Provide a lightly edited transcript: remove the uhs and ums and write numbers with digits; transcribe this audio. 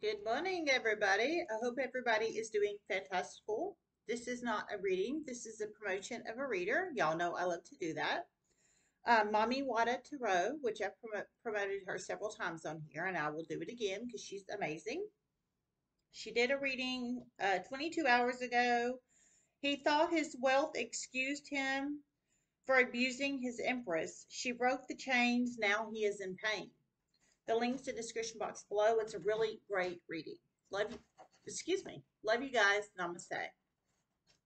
Good morning, everybody. I hope everybody is doing fantastical. This is not a reading. This is a promotion of a reader. Y'all know I love to do that. Mommy Wata Tarot, which I've promoted her several times on here, and I will do it again because she's amazing. She did a reading 22 hours ago. He thought his wealth excused him for abusing his Empress. She broke the chains. Now he is in pain. The links in the description box below. It's a really great reading. Love you. Excuse me. Love you guys. Namaste.